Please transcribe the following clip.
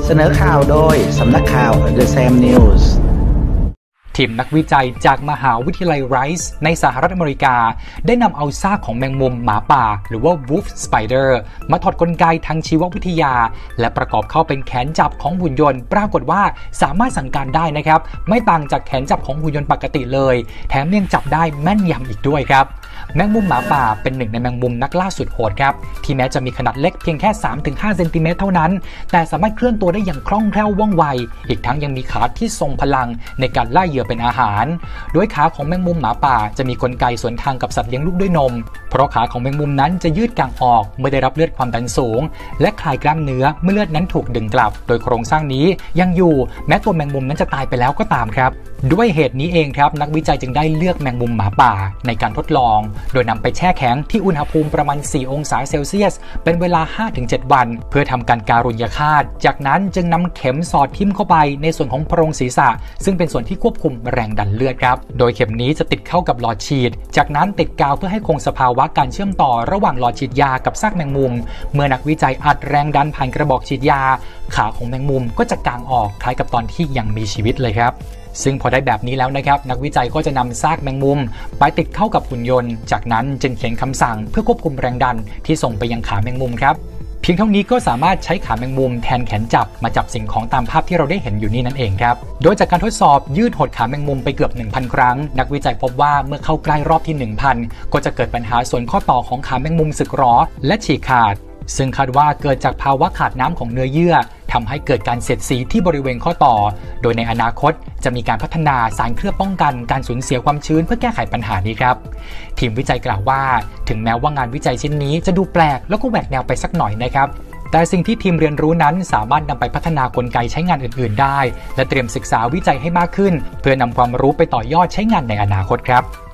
เสนอข่าวโดยสำนักข่าว The Sam News ทีมนักวิจัยจากมหาวิทยาลัยไรซ์ในสหรัฐอเมริกาได้นำเอาซากของแมงมุมหมาป่าหรือว่า Wolf Spider มาถอดกลไกทางชีววิทยาและประกอบเข้าเป็นแขนจับของหุ่นยนต์ปรากฏว่าสามารถสั่งการได้นะครับไม่ต่างจากแขนจับของหุ่นยนต์ปกติเลยแถมยังจับได้แม่นยำอีกด้วยครับแมงมุมหมาป่าเป็นหนึ่งในแมงมุมนักล่าสุดโหดครับที่แม้จะมีขนาดเล็กเพียงแค่ 3-5 เซนติเมตรเท่านั้นแต่สามารถเคลื่อนตัวได้อย่างคล่องแคล่วว่องไวอีกทั้งยังมีขาที่ทรงพลังในการล่าเหยื่อเป็นอาหารโดยขาของแมงมุมหมาป่าจะมีกลไกสวนทางกับสัตว์เลี้ยงลูกด้วยนมเพราะขาของแมงมุมนั้นจะยืดกางออกเมื่อได้รับเลือดความดันสูงและคลายกล้ามเนื้อเมื่อเลือดนั้นถูกดึงกลับโดยโครงสร้างนี้ยังอยู่แม้ตัวแมงมุมนั้นจะตายไปแล้วก็ตามครับด้วยเหตุนี้เองครับนักวิจัยจึงได้เลือกแมงมุมหมาป่าในการทดลองโดยนำไปแช่แข็งที่อุณหภูมิประมาณ 4 องศาเซลเซียสเป็นเวลา 5-7 วันเพื่อทำการการุญยฆาตจากนั้นจึงนำเข็มสอดทิ่มเข้าไปในส่วนของโพรงศีรษะซึ่งเป็นส่วนที่ควบคุมแรงดันเลือดครับโดยเข็มนี้จะติดเข้ากับหลอดฉีดจากนั้นติดกาวเพื่อให้คงสภาวะการเชื่อมต่อระหว่างหลอดฉีดยากับซากแมงมุมเมื่อนักวิจัยอัดแรงดันผ่านกระบอกฉีดยาขาของแมงมุมก็จะกางออกคล้ายกับตอนที่ยังมีชีวิตเลยครับซึ่งพอได้แบบนี้แล้วนะครับนักวิจัยก็จะนำซากแมงมุมไปติดเข้ากับหุ่นยนต์จากนั้นจึงเขียนคำสั่งเพื่อควบคุมแรงดันที่ส่งไปยังขาแมงมุมครับเพียงเท่านี้ก็สามารถใช้ขาแมงมุมแทนแขนจับมาจับสิ่งของตามภาพที่เราได้เห็นอยู่นี่นั่นเองครับโดยจากการทดสอบยืดหดขาแมงมุมไปเกือบ 1,000 ครั้งนักวิจัยพบว่าเมื่อเข้าใกล้รอบที่ 1,000 ก็จะเกิดปัญหาส่วนข้อต่อของขาแมงมุมสึกหรอและฉีกขาดซึ่งคาดว่าเกิดจากภาวะขาดน้ำของเนื้อเยื่อทำให้เกิดการเสียดสีที่บริเวณข้อต่อโดยในอนาคตจะมีการพัฒนาสารเคลือบป้องกันการสูญเสียความชื้นเพื่อแก้ไขปัญหานี้ครับทีมวิจัยกล่าวว่าถึงแม้ว่างานวิจัยชิ้นนี้จะดูแปลกแล้วก็แหวกแนวไปสักหน่อยนะครับแต่สิ่งที่ทีมเรียนรู้นั้นสามารถนำไปพัฒนากลไกใช้งานอื่นๆได้และเตรียมศึกษาวิจัยให้มากขึ้นเพื่อนำความรู้ไปต่อยอดใช้งานในอนาคตครับ